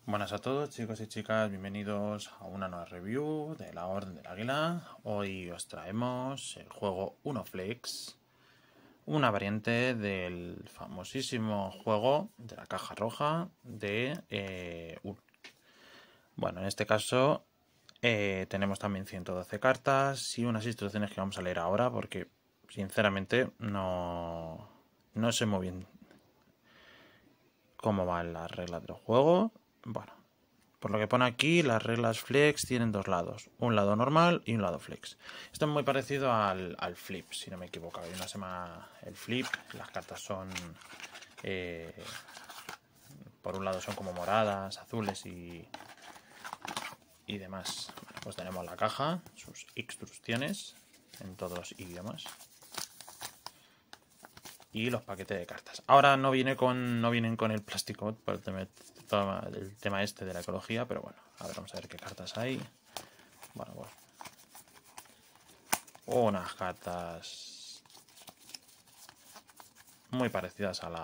Buenas a todos, chicos y chicas, bienvenidos a una nueva review de la Orden del Águila. Hoy os traemos el juego Unoflex, una variante del famosísimo juego de la caja roja de Uno. Bueno, en este caso tenemos también 112 cartas y unas instrucciones que vamos a leer ahora porque sinceramente no sé muy bien cómo van las reglas del juego. Bueno, por lo que pone aquí, las reglas flex tienen dos lados, un lado normal y un lado flex. Esto es muy parecido al flip, si no me equivoco. Hay una se llama el flip, las cartas son por un lado son como moradas, azules y demás. Pues tenemos la caja, sus instrucciones en todos los idiomas y los paquetes de cartas. Ahora no vienen con el plástico por el tema este de la ecología, pero bueno, a ver, vamos a ver qué cartas hay. Bueno, pues unas cartas muy parecidas a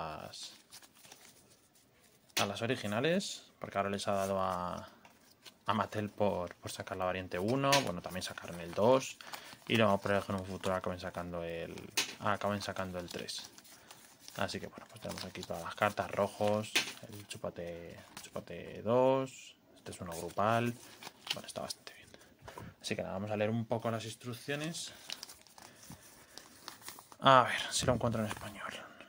las originales, porque ahora les ha dado a Mattel por sacar la variante 1. Bueno, también sacaron el 2 y luego por en un futuro acaben sacando el 3. Así que bueno, pues tenemos aquí todas las cartas rojos, el chupate 2, este es uno grupal. Bueno, está bastante bien. Así que nada, vamos a leer un poco las instrucciones. A ver si lo encuentro en español.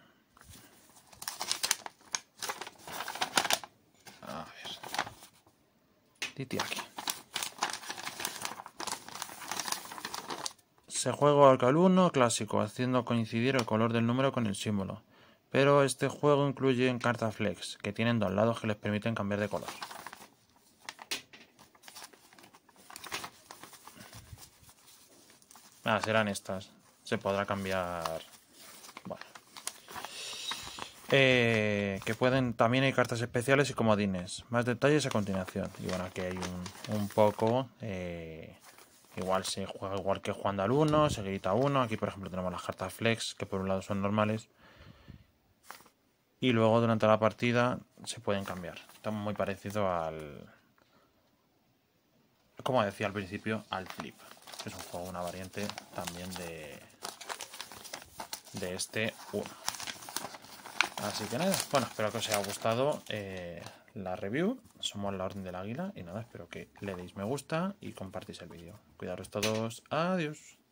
A ver. Titi aquí. Se juega al cal 1 clásico, haciendo coincidir el color del número con el símbolo. Pero este juego incluye en cartas flex, que tienen dos lados que les permiten cambiar de color. Serán estas. Se podrá cambiar. Bueno. Que pueden. También hay cartas especiales y comodines. Más detalles a continuación. Y bueno, aquí hay un poco. Igual se juega igual que jugando al 1, se grita 1. Aquí, por ejemplo, tenemos las cartas flex, que por un lado son normales. Y luego durante la partida se pueden cambiar. Está muy parecido al... Como decía al principio, al flip. Es un juego, una variante también de este 1. Así que nada, bueno, espero que os haya gustado la review. Somos la Orden del Águila y nada, espero que le deis me gusta y compartís el vídeo. Cuidaros todos, adiós.